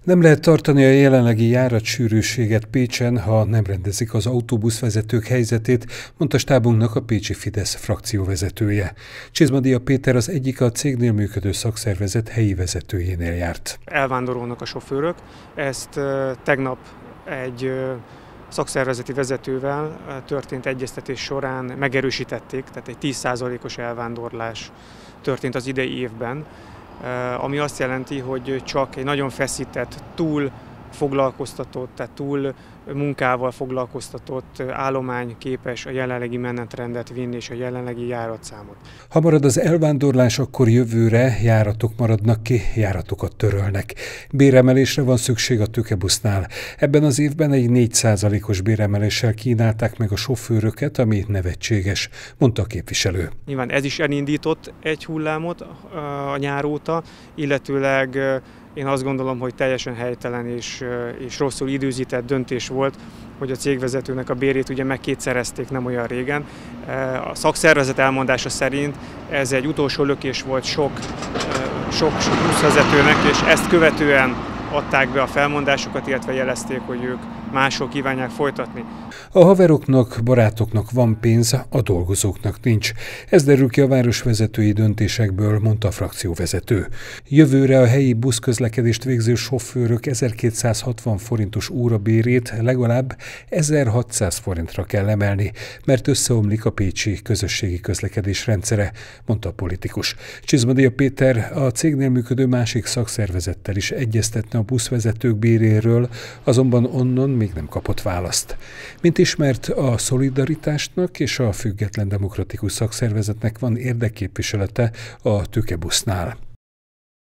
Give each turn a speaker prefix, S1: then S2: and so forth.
S1: Nem lehet tartani a jelenlegi járatsűrűséget Pécsen, ha nem rendezik az autóbuszvezetők helyzetét, mondta stábunknak a pécsi Fidesz frakcióvezetője. Csizmadia Péter az egyik a cégnél működő szakszervezet helyi vezetőjénél járt.
S2: Elvándorolnak a sofőrök, ezt tegnap egy szakszervezeti vezetővel történt egyeztetés során megerősítették, tehát egy 10%-os elvándorlás történt az idei évben, ami azt jelenti, hogy csak egy nagyon feszített, túl foglalkoztatott, tehát túl munkával foglalkoztatott állomány képes a jelenlegi menetrendet vinni és a jelenlegi járatszámot.
S1: Ha marad az elvándorlás, akkor jövőre járatok maradnak ki, járatokat törölnek. Béremelésre van szükség a Tőkebusznál. Ebben az évben egy 4%-os béremeléssel kínálták meg a sofőröket, ami nevetséges, mondta a képviselő.
S2: Nyilván ez is elindított egy hullámot a nyár óta, illetőleg én azt gondolom, hogy teljesen helytelen és rosszul időzített döntés volt, hogy a cégvezetőnek a bérét ugye megkétszerezték nem olyan régen. A szakszervezet elmondása szerint ez egy utolsó lökés volt sok buszvezetőnek, és ezt követően adták be a felmondásokat, illetve jelezték, hogy ők máshol kívánják folytatni.
S1: A haveroknak, barátoknak van pénz, a dolgozóknak nincs. Ez derül ki a városvezetői döntésekből, mondta a frakcióvezető. Jövőre a helyi buszközlekedést végző sofőrök 1260 forintos órabérét legalább 1600 forintra kell emelni, mert összeomlik a pécsi közösségi közlekedés rendszere, mondta a politikus. Csizmadia Péter a cégnél működő másik szakszervezettel is egyeztetne a buszvezetők béréről, azonban onnan még nem kapott választ. Mint ismert, a Szolidaritásnak és a Független Demokratikus Szakszervezetnek van érdekképviselete a Tőkebusznál.